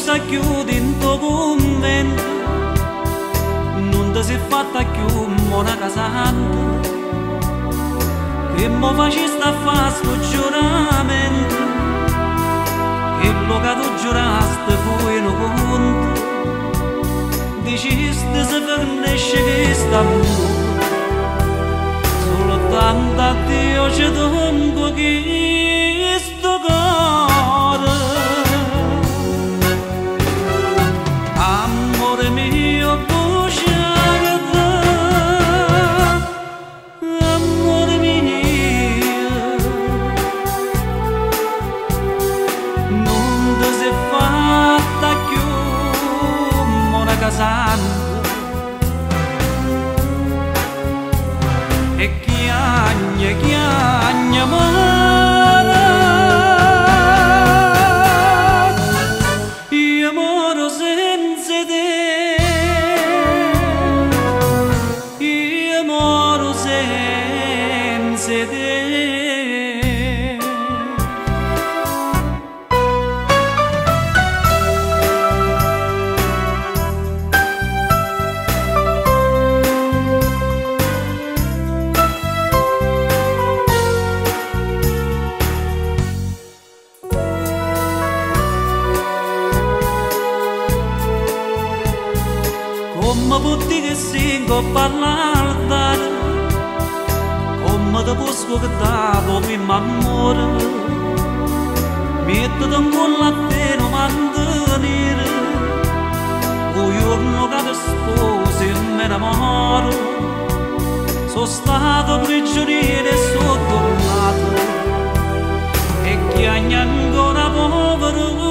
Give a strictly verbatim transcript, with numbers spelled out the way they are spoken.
sta chiudi in tuo convento, non ti sei fatta più monaca santa, che mo facesti a fare sto giuramento, che lo che tu giuraste fu in conto, dicesti se finisce questo amore, soltanto a Dio ci tengo questo cuore. Amore mio, bugiardo, amore mio, non ti sei fatta più monaca santa, e chiagna, chiagna amara, io moro senza te, io moro senza te. Come puoi che singo parlare, come ti posso che dato mi m'amore, mettiti in cuore a te non mantenere, un giorno che ti sposi e mi innamoro, sono stato prigioniero e sono tornato, e chiagna ancora povero.